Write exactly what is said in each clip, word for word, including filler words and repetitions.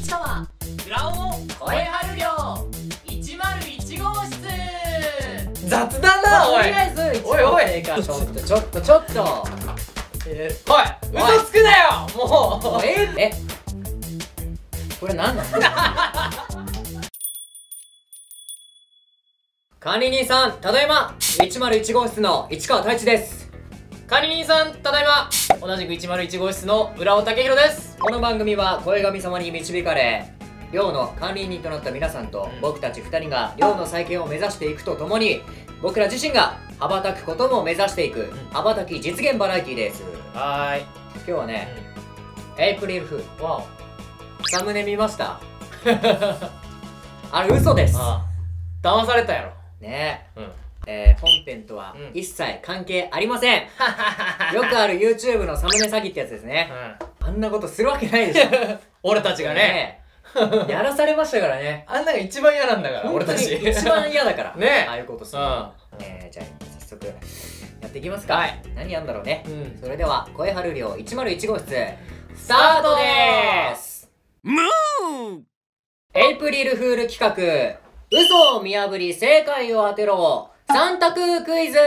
市川浦尾の声春寮いちまるいち号室。 雑だなおい。 とりあえず一おいおい正解。ちょっとちょっとちょっとえー、おい嘘つくなよもう。 ええこれ何なの？管理人さんただいま。いちまるいち号室の市川太一です。 管理人さんただいま。同じくいちまるいち号室の浦尾武弘です。 この番組は声神様に導かれ寮の管理人となった皆さんと僕たちふたりが寮の再建を目指していくとともに、僕ら自身が羽ばたくことも目指していく羽ばたき実現バラエティです。 はーい。 今日はね、エイプリルフール。 わお。 サムネ見ました？あれ嘘です。 ああ騙されたやろねえ、 うん、 えー、本編とはうん一切関係ありません。よくある YouTube のサムネ詐欺ってやつですね。 うん、 あんなことするわけないでしょ。 俺たちがねねやらされましたからね。 あんなが一番嫌なんだから俺たち。 一番嫌だからねああいうことするの。えー、じゃあ早速やっていきますか。 はい。 何やんだろうね。 うん、 それでは声春寮いちまるいち号室スタートでーす。ムーエイプリルフール企画、嘘を見破り正解を当てろさん択クイズ。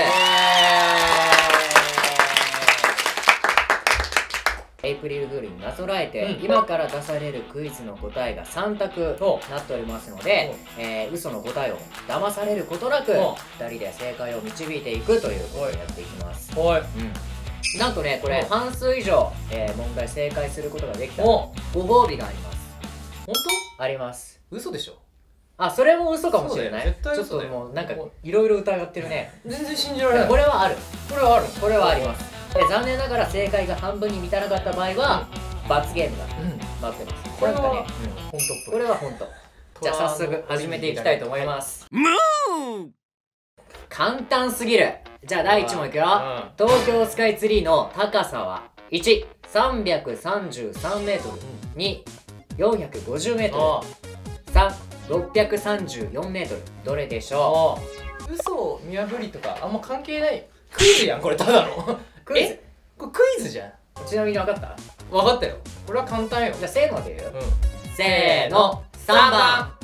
エイプリルフールになぞらえて、うん、今から出されるクイズの答えがさん択となっておりますので、えー、嘘の答えを騙されることなくふたりで正解を導いていくということをやっていきます。 はい、 うん、なんとねこれ半数以上、えー、問題正解することができたらご褒美があります。 本当？ あります。 嘘でしょ？ あ、それも嘘かもしれない。 絶対ちょっともうなんかいろいろ疑ってるね。 全然信じられない。 これはある。 これはある。 これはあります。で残念ながら正解が半分に満たなかった場合は、うん、罰ゲームが待ってます。これはね、 本当。 これは本当。じゃあ早速始めていきたいと思います。ムー。簡単すぎる。じゃあだいいち問いくよ。東京スカイツリーの高さはいち、さんびゃくさんじゅうさんメートル、に、よんひゃくごじゅうメートル、さん、ろっぴゃくさんじゅうよんメートル。どれでしょう？嘘を見破りとかあんま関係ない。クイズやんこれただの。 クイズ。 え？これクイズじゃん。 ちなみに分かった？ 分かったよ。これは簡単よ。 じゃあせーので言うよ。 うん、 せーの、さんばん。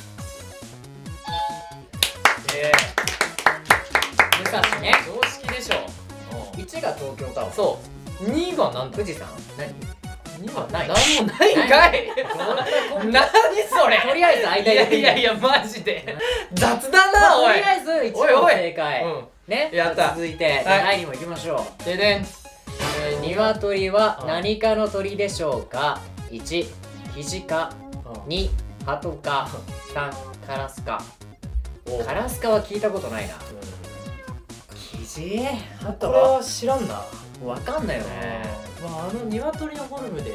え武蔵ね。 常識でしょ。 いちが東京タワー。 そう。にばんなんだ？ 富士山？何？ にばんない。 なんもないんかい。何それ。 とりあえず間いやいやいやマジで雑だなおい。 とりあえずいち問正解。ね。 やった。 続いてだいに問いきましょう。 ででん。 鶏は何かの鳥でしょうか？いち、キジか。に、ハトか。さん、カラスか。カラスかは聞いたことないな。キジ？ハト？ これは知らんな。 わかんないよね。 まああの鶏のフォルムで。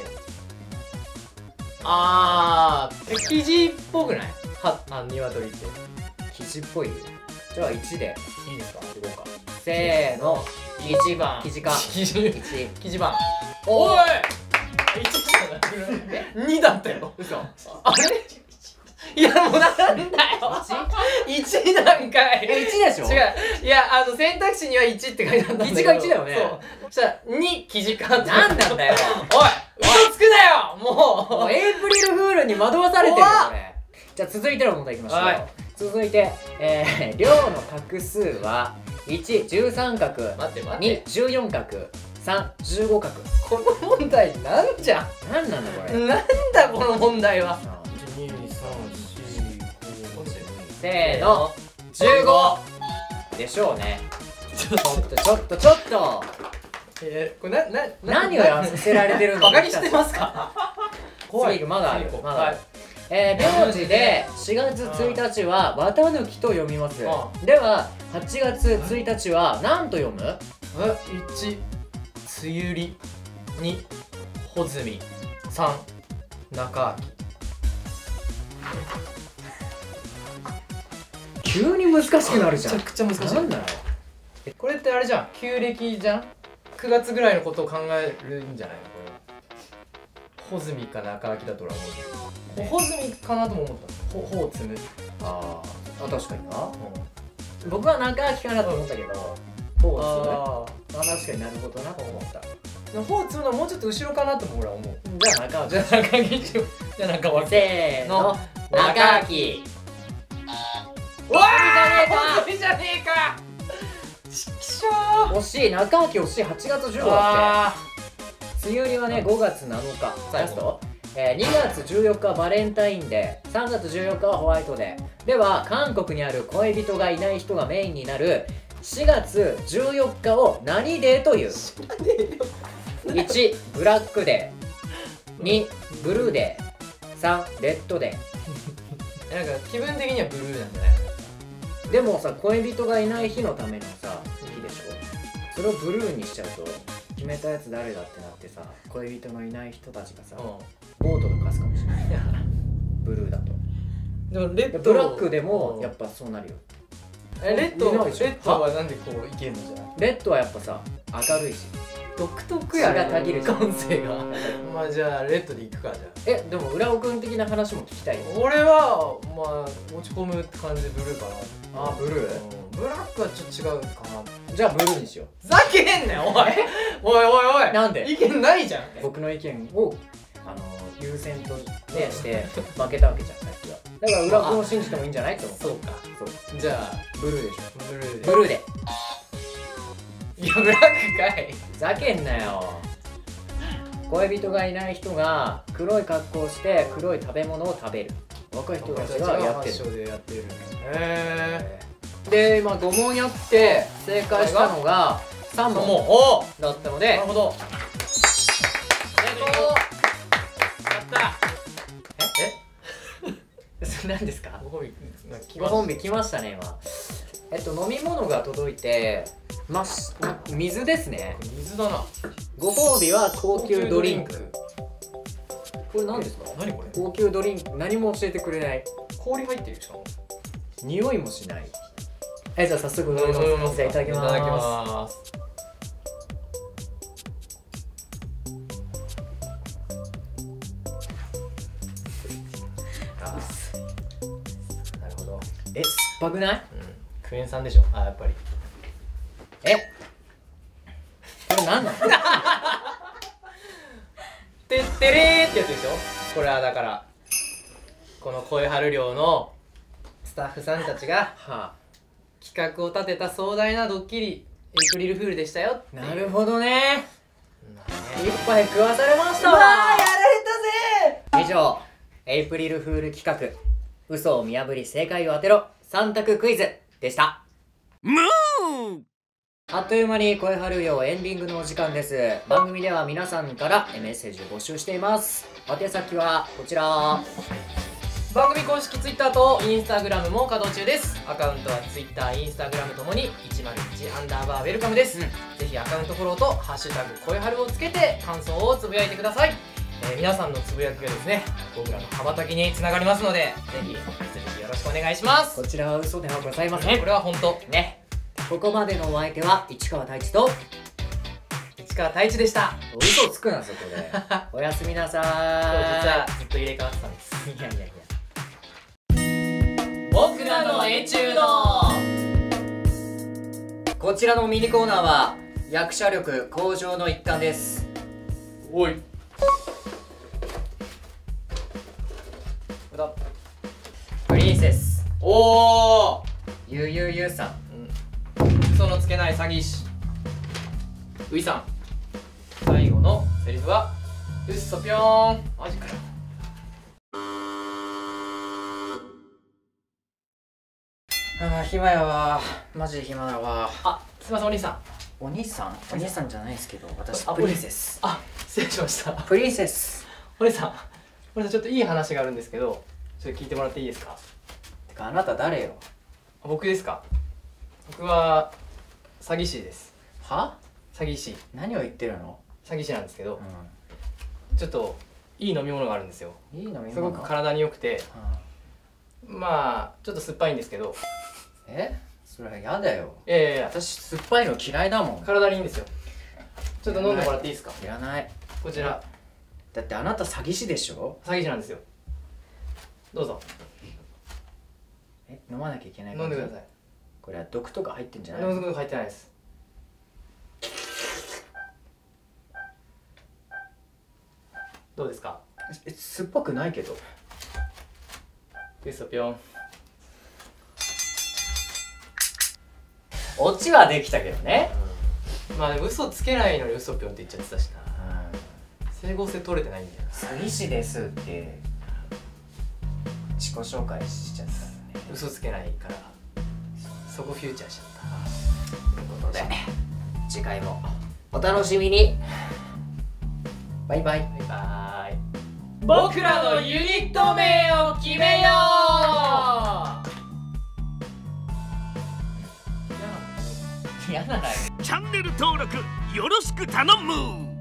あー、キジっぽくない？は、あの鶏って。 キジっぽい？じゃあいちでいいですか？いこうか。 せーの。 いちばん。 キジか。 キジ。 いち。 キジばん。 おい！ いちじゃない。にだったよ。 嘘。 あれ？いやもうなんだよ。いちなんかい。 え、いちでしょ？ 違う。いやあの選択肢にはいちって書いてあったんだけど。 いちがいちだよね。 そう。そしたらにキジか。なんなんだよ。 おい。嘘つくなよ。もう。 もうエイプリルフールに惑わされてるよこれ。じゃあ続いての問題いきましょう。はい、続いて、えー、量の画数はいち、じゅうさん角、に、じゅうよん角、さん、じゅうご角。 この問題なんじゃん。 なんなんだこれ。 なんだこの問題は。 せーの、じゅうごでしょうね。ちょっとちょっとちょっとえー、これな、な、 何をやらせられてるの？ バカにしてますか？ 次まだある。まだある。えー、名字でしがつついたちは綿貫と読みます。でははちがつついたちは何と読む？ いち、梅雨入り。に、穂積。さん、中秋。 急に難しくなるじゃん。 めちゃくちゃ難しい。 なんだろう。 これってあれじゃん、旧暦じゃん。くがつぐらいのことを考えるんじゃないのこれ。穂積か中秋だと俺は思う。穂積かなとも思った。穂を摘む。 ああ、確かにな。僕は中秋かなと思ったけど、穂を摘む。ああ、確かになるほどなと思った。 穂を摘むのはもうちょっと後ろかなとも俺は思う。 じゃあ中秋。 じゃあ中秋。 じゃあ中脇せーの、中脇。 うわー本当にじゃねえか。ちくしょう。 惜しい、中脇惜しい。はちがつじゅうごだって梅雨入りはねごがつなのかラスト、えー、にがつじゅうよっかはバレンタインデー、さんがつじゅうよっかはホワイトデーでは、韓国にある恋人がいない人がメインになるしがつじゅうよっかを何デーという？いちブラックデー、にブルーデー、さんレッドデー。なんか気分的にはブルーなんじゃないー。でもさ、恋人がいない日のためのさ日でしょ。それをブルーにしちゃうと決めたやつ誰だってなってさ、恋人のいない人たちがさ、ボートとかすかもしれない。ブルーだと。 でもレッドブラックでもやっぱそうなるよ。 えレッドレいないでしょッドはなんでこういけんのじゃない？ レッドはやっぱさ明るいし独特やね、 血がたぎるし感性が。まあじゃあレッドでいくか。じゃあえでも浦尾くん的な話も聞きたいよ。 俺はまあ落ち込むって感じでブルーかな。 あーブルー、 うんブラックはちょっと違うかな。 じゃあブルーにしよふざけんなよおいおいおいおい。 なんで意見ないじゃん。 う。僕の意見をあの優先と、ね、して負けたわけじゃんさっきは。だから浦尾くんを信じてもいいんじゃないって思った。 そうか。 そうじゃあブルーでしょ。 ブルーで。 ブルーで。 いやブラックかい。 ふざけんなよ。恋人がいない人が黒い格好をして黒い食べ物を食べる。若い人たちがやってる。 でやってる。へで今ご問やって正解したのがさん問おおだったので、 なるほど。成功。やったえそれ何ですか？ ご褒美なんか来ごました褒美来ましたね今。えっと飲み物が届いてます。水ですね。 水だな。 ご褒美は高級ドリンク。これ何ですか？ 何これ？ 高級ドリンク。何も教えてくれない。 氷入ってるしかも。 匂いもしない。えじゃあ早速飲みます。じゃあいただきます。 いただきます。なるほど。 え酸っぱくない？ うん。クエン酸でしょ。あやっぱり。 えこれ何なの？ てってれーってやつでしょ。これはだからこの声張る寮のスタッフさんたちがは企画を立てた壮大なドッキリエイプリルフールでしたよっていう。 あ、なるほどね。 まあねいっぱい食わされましたわ。 うわーやられたぜ以上エイプリルフール企画嘘を見破り正解を当てろさん択クイズでした。あっという間に声張るよエンディングのお時間です。番組では皆さんからメッセージを募集しています。宛先はこちら。 番組公式 Twitter と Instagram も稼働中です。アカウントは Twitter、Instagram ともにいちまるいちアンダーバーウェルカムです、うん、ぜひアカウントフォローとハッシュタグ声張るをつけて感想をつぶやいてください。えー、皆さんのつぶやきがですね僕らの羽ばたきにつながりますのでぜひ引き続きよろしくお願いします。 こちらは嘘ではございません。 これは本当ね。 ここまでのお相手は市川太一と市川太一でした。 嘘つくなそこでおやすみなさーい。 実はずっと入れ替わってたんです。 いやいやいや僕らのエチュード。 こちらのミニコーナーは役者力向上の一環です。 おいプリンセスおおゆうゆうゆうさん、 嘘のつけない詐欺師ういさん。最後のセリフはうっそぴょーん。マジかよ。 ああ暇やわマジで暇だわ。 あすいませんお兄さん。 お兄さんお兄さんじゃないですけど私あプリンセス。 あ失礼しました。 プリンセス。 お兄さんお兄さんちょっといい話があるんですけどちょっと聞いてもらっていいですか？ てかあなた誰よ？ 僕ですか？僕は詐欺師です。 は？ 詐欺師。 何を言ってるの？ 詐欺師なんですけど、 うちょっといい飲み物があるんですよ。 ん、いい飲み物。 すごく体に良くて、 うん、 まあちょっと酸っぱいんですけど。 え？それは嫌だよ。 いやいやいや私酸っぱいの嫌いだもん。 体にいいんですよ。ちょっと飲んでもらっていいですか？ いらない。 こちら。 だってあなた詐欺師でしょ？ 詐欺師なんですよ。どうぞ。 え、飲まなきゃいけない。 飲んでください。 これは毒とか入ってんじゃない？ 飲むとか入ってないです。どうですか？ え、酸っぱくないけど。 ウソぴょん。 オチはできたけどね。 まあでも嘘つけないのにウソぴょんって言っちゃってたしな。整合性取れてないんだよな。 詐欺師ですって自己紹介しちゃったんだね。 嘘つけないからそこフューチャーしちゃったということで次回もお楽しみに。バイバイ。 バイバイ。僕らのユニット名を決めよう。 嫌ならチャンネル登録よろしく頼む。